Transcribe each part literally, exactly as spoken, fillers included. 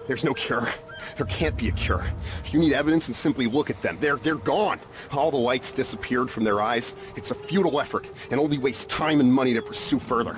There's no cure. There can't be a cure. If you need evidence, and simply look at them. They're, they're gone. All the lights disappeared from their eyes. It's a futile effort, and only wastes time and money to pursue further.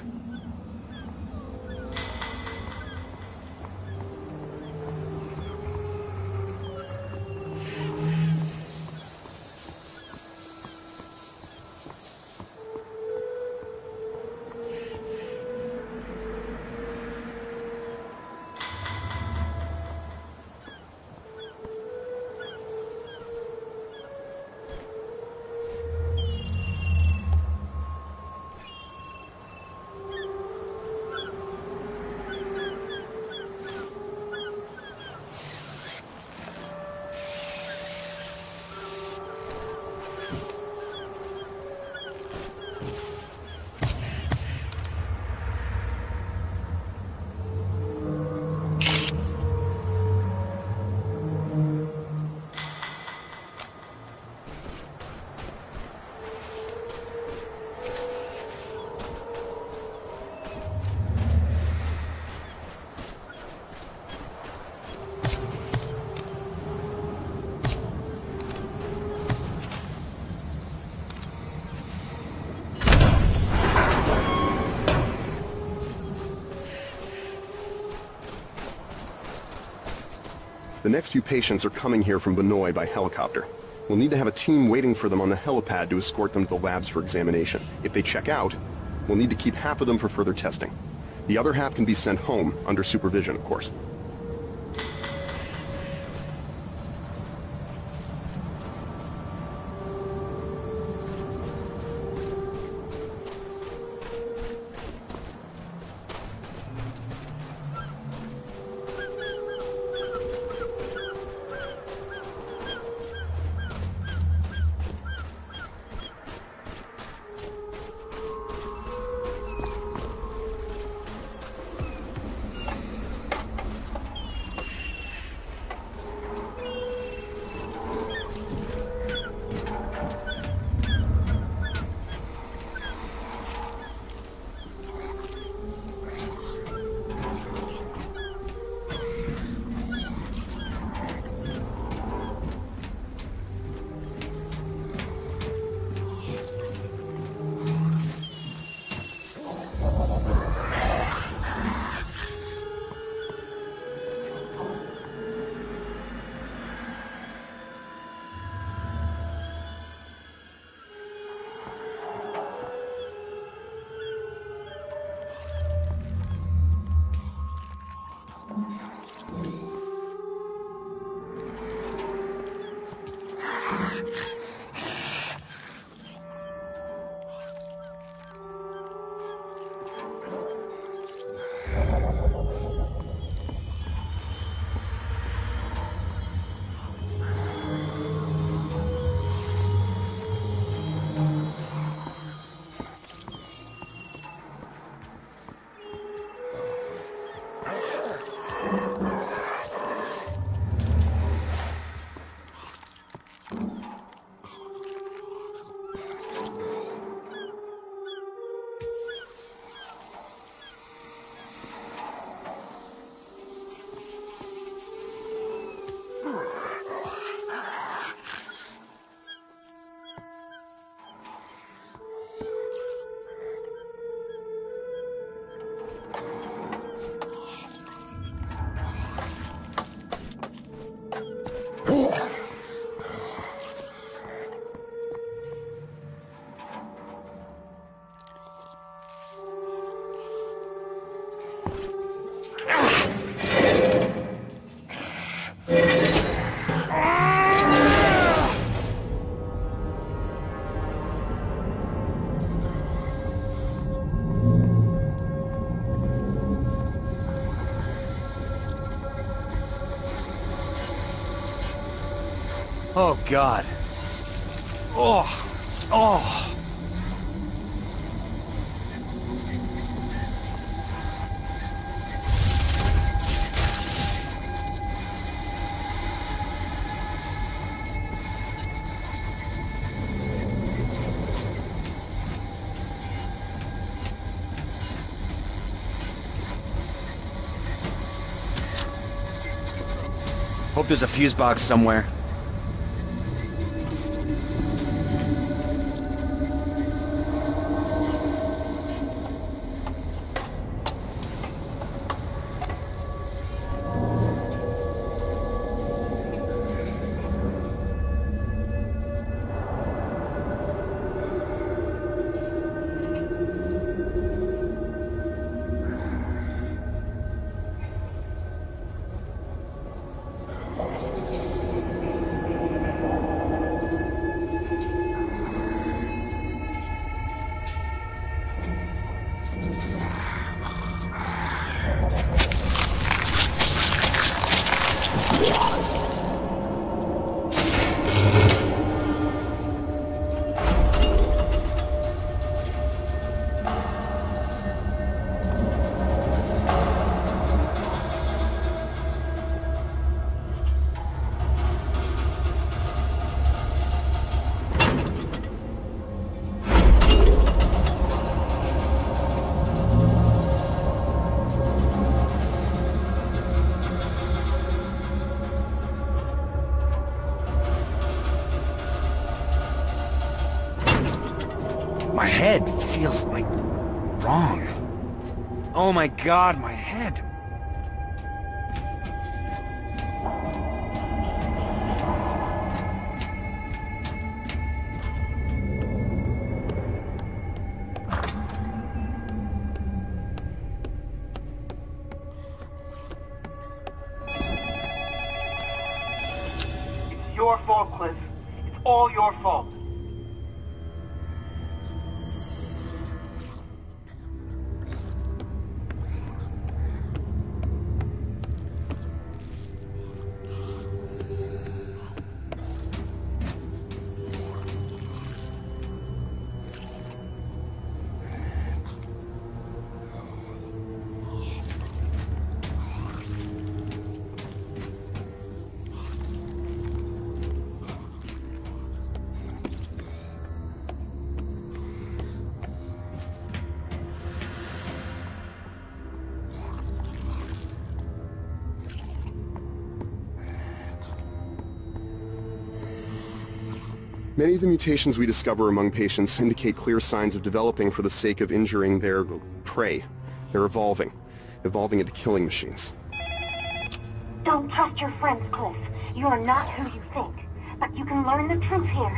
The next few patients are coming here from Banoi by helicopter. We'll need to have a team waiting for them on the helipad to escort them to the labs for examination. If they check out, we'll need to keep half of them for further testing. The other half can be sent home, under supervision, of course. Oh, God. Oh. Oh. Hope there's a fuse box somewhere. My head feels like wrong. Oh my god, my head. It's your fault, Cliff. It's all your fault. Many of the mutations we discover among patients indicate clear signs of developing for the sake of injuring their prey. They're evolving. Evolving into killing machines. Don't trust your friends, Cliff. You are not who you think. But you can learn the truth here.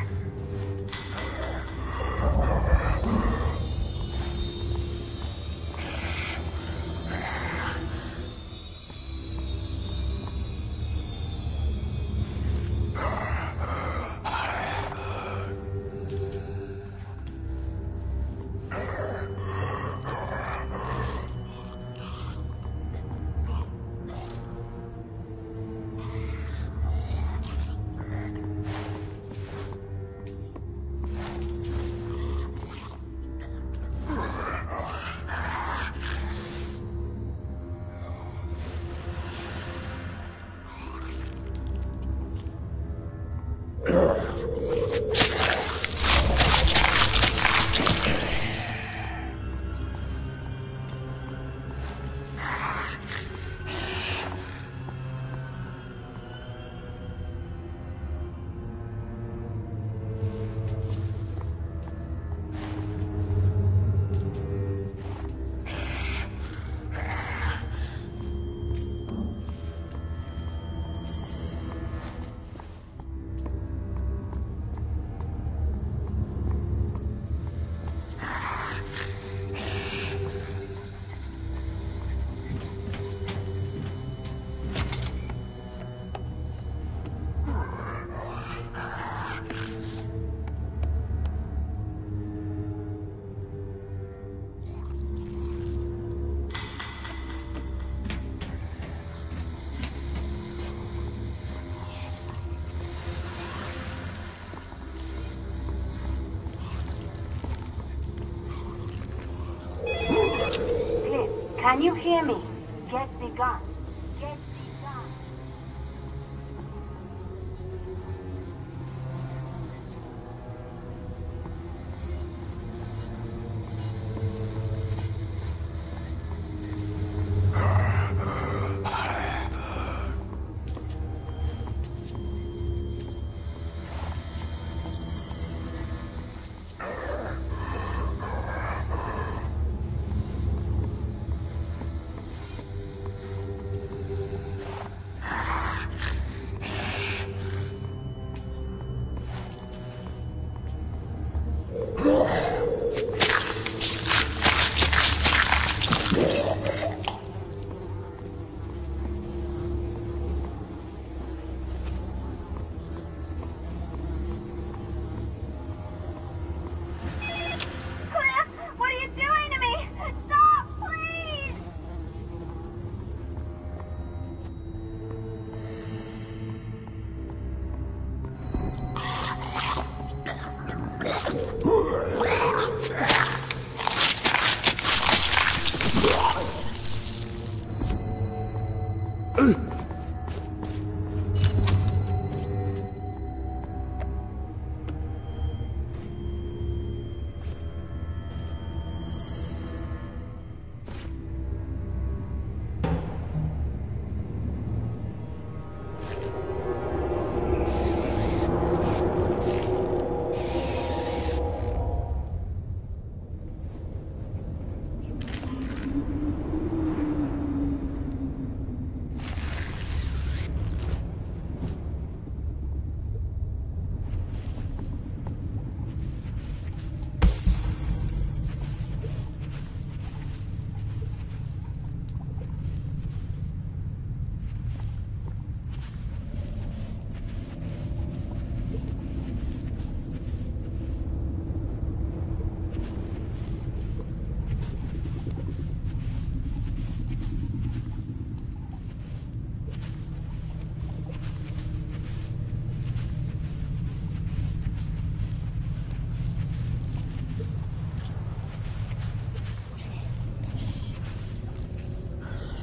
Can you hear me? Get the gun. Get the gun.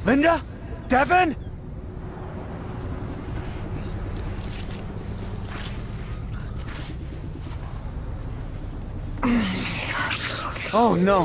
Linda? Devin? Oh no.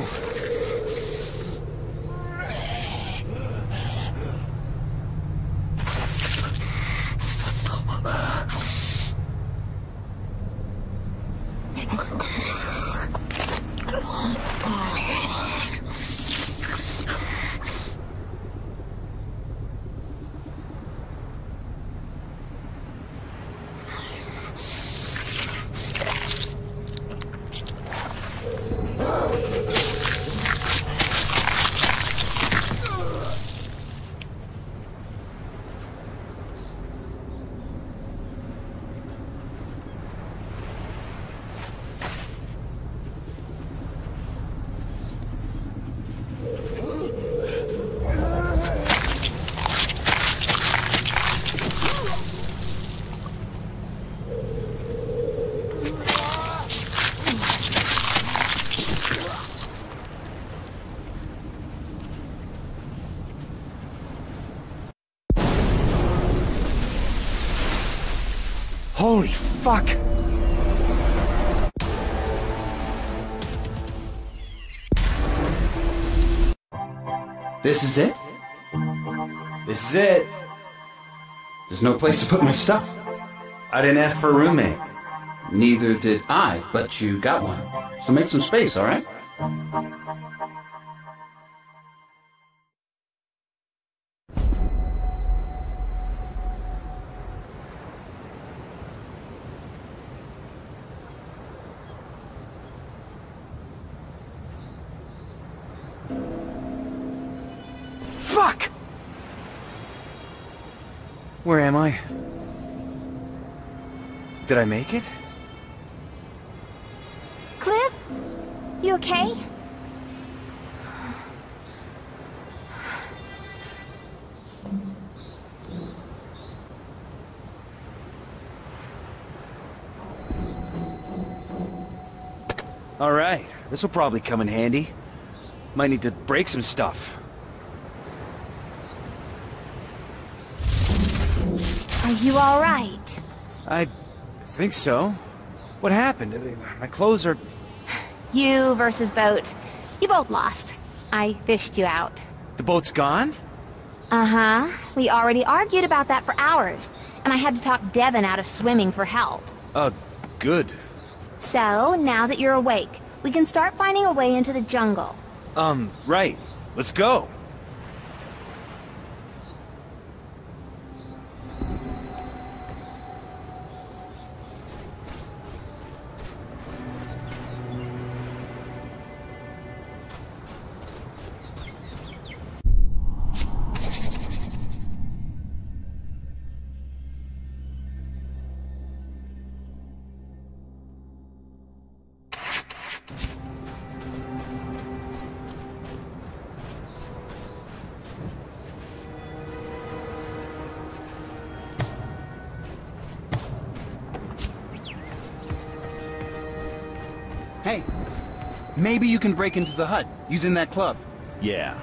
Holy fuck! This is it? This is it. There's no place to put my stuff. I didn't ask for a roommate. Neither did I, but you got one. So make some space, alright? Fuck! Where am I? Did I make it? Cliff? You okay? All right, this will probably come in handy. Might need to break some stuff. Are you all right? I think so. What happened? My clothes are... You versus boat. You both lost. I fished you out. The boat's gone? Uh-huh. We already argued about that for hours, and I had to talk Devin out of swimming for help. Oh, good. So, now that you're awake, we can start finding a way into the jungle. Um, right. Let's go. Hey, maybe you can break into the hut using that club. Yeah.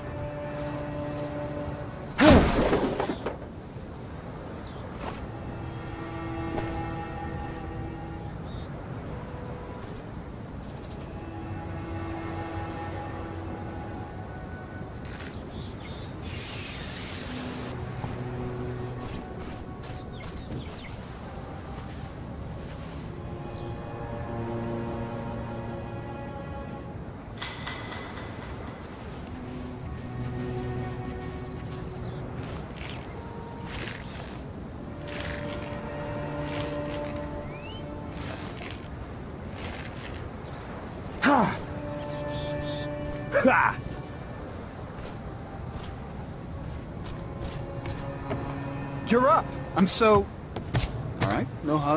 Ha! You're up. I'm so... Alright, no hug.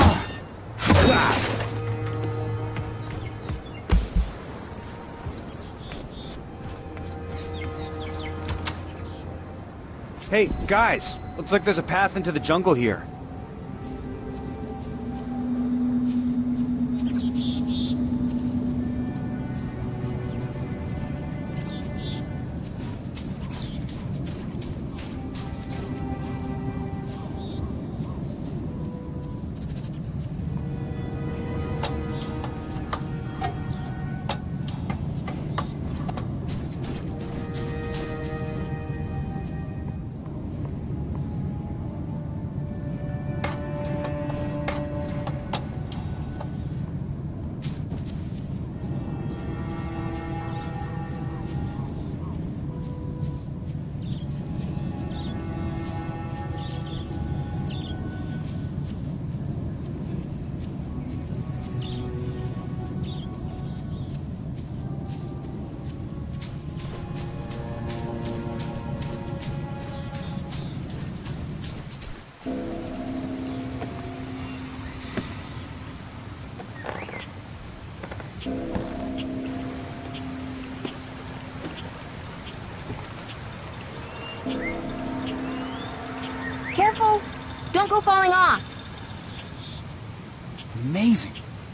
Hey, guys! Looks like there's a path into the jungle here. Careful! Don't go falling off! Amazing.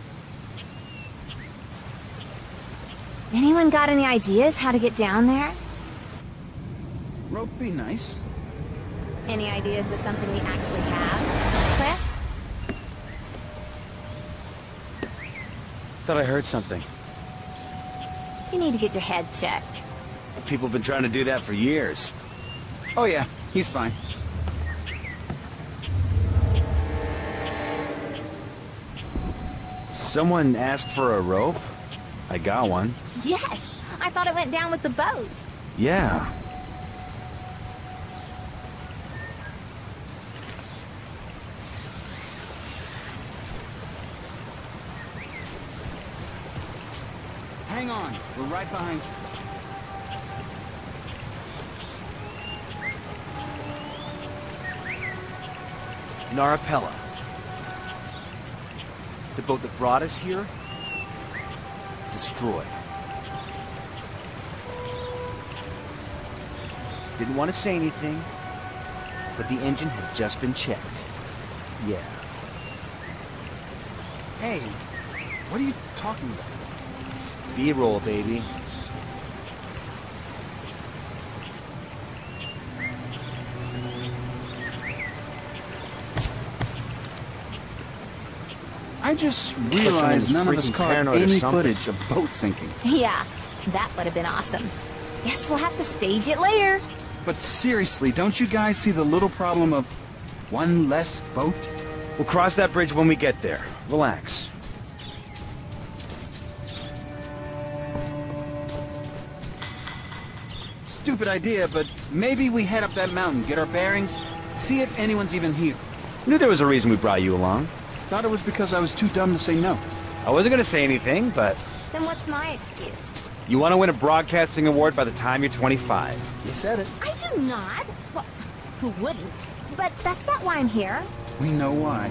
Anyone got any ideas how to get down there? Rope be nice. Any ideas with something we actually have? Cliff? Thought I heard something. You need to get your head checked. People have been trying to do that for years. Oh yeah, he's fine. Someone asked for a rope? I got one. Yes! I thought it went down with the boat. Yeah. Hang on, we're right behind you. Narapella. The boat that brought us here? Destroyed. Didn't want to say anything, but the engine had just been checked. Yeah. Hey, what are you talking about? B-roll, baby. I just someone's realized none of us freaking caught paranoid or any something. footage of boat sinking. Yeah, that would have been awesome. Guess we'll have to stage it later. But seriously, don't you guys see the little problem of one less boat? We'll cross that bridge when we get there. Relax. Stupid idea, but maybe we head up that mountain, get our bearings, see if anyone's even here. Knew there was a reason we brought you along. Thought it was because I was too dumb to say no. I wasn't gonna say anything, but Then what's my excuse? you want to win a broadcasting award by the time you're twenty-five. You said it. I do not. Well, who wouldn't? But that's not why I'm here. We know why.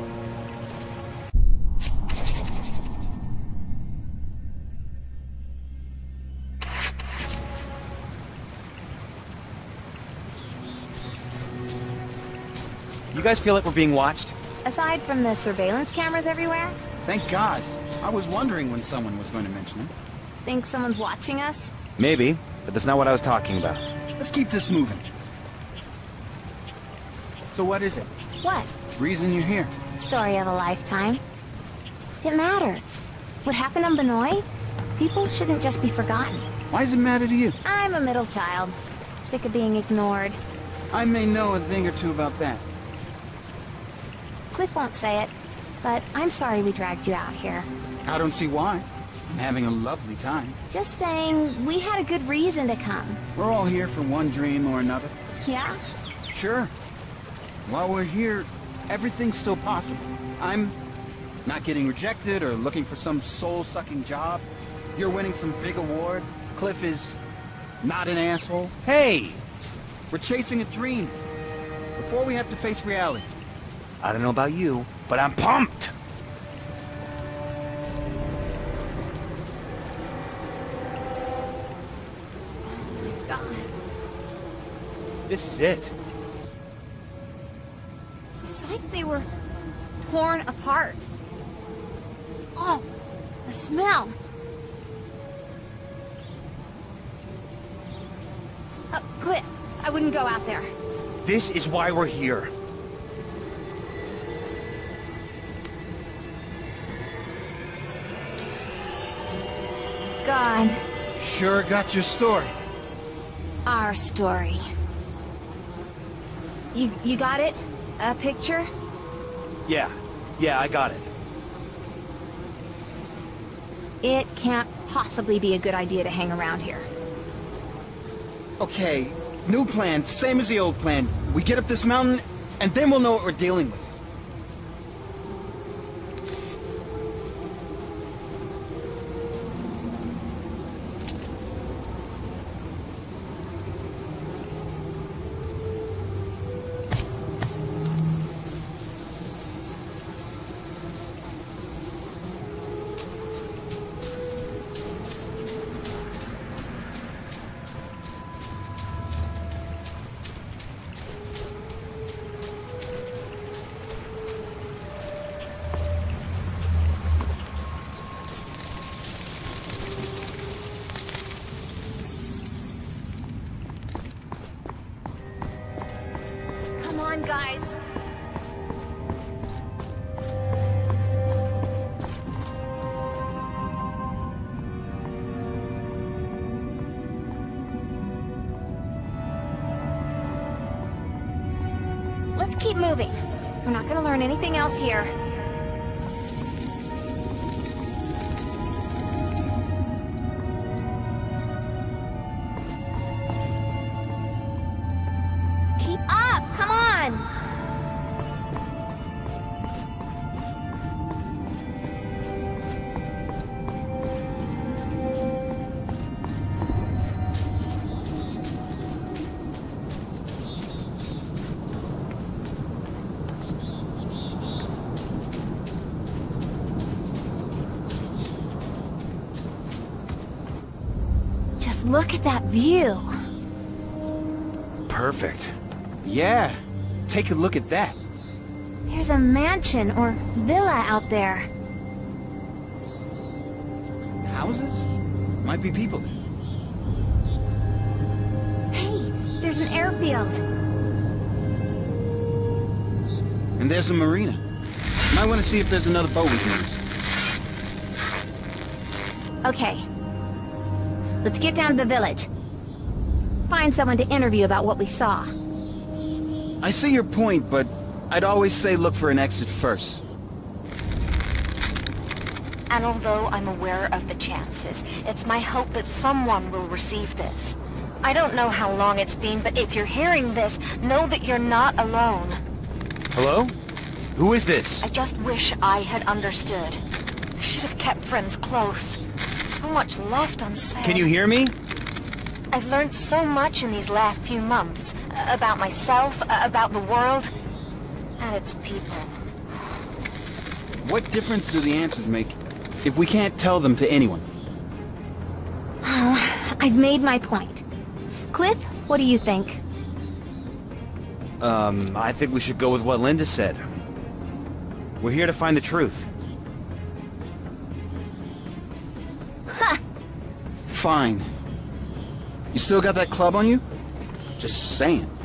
You guys feel like we're being watched? Aside from the surveillance cameras everywhere, Thank God. I was wondering when someone was going to mention it. think someone's watching us? Maybe, but that's not what I was talking about. Let's keep this moving. So what is it? What? Reason you're here? Story of a lifetime. It matters. What happened on Benoit? People shouldn't just be forgotten. Why does it matter to you? I'm a middle child. Sick of being ignored. I may know a thing or two about that. Cliff won't say it, but I'm sorry we dragged you out here. I don't see why. I'm having a lovely time. Just saying, we had a good reason to come. We're all here for one dream or another. Yeah? Sure. While we're here, everything's still possible. I'm not getting rejected or looking for some soul-sucking job. You're winning some big award. Cliff is not an asshole. Hey! We're chasing a dream. Before we have to face reality. I don't know about you, but I'm pumped! God. This is it. It's like they were torn apart. Oh, the smell. Uh, Cliff, I wouldn't go out there. This is why we're here. God, Sure got your story. our story. You, you got it? A picture? Yeah, yeah, I got it. It can't possibly be a good idea to hang around here. Okay, new plan, same as the old plan. We get up this mountain, and then we'll know what we're dealing with. on, guys. Let's keep moving. We're not gonna learn anything else here. Keep up! Come on! Just look at that view. Perfect. Yeah, take a look at that. There's a mansion or villa out there. Houses? Might be people there. Hey, there's an airfield. And there's a marina. Might want to see if there's another boat we can use. Okay. Let's get down to the village. Find someone to interview about what we saw. I see your point, but I'd always say look for an exit first. And although I'm aware of the chances, it's my hope that someone will receive this. I don't know how long it's been, but if you're hearing this, know that you're not alone. Hello? Who is this? I just wish I had understood. I should have kept friends close. So much left unsaid. Can you hear me? I've learned so much in these last few months. uh, About myself, uh, about the world, and its people. What difference do the answers make if we can't tell them to anyone? I've made my point. Cliff, what do you think? Um, I think we should go with what Linda said. We're here to find the truth. Fine. You still got that club on you? Just saying.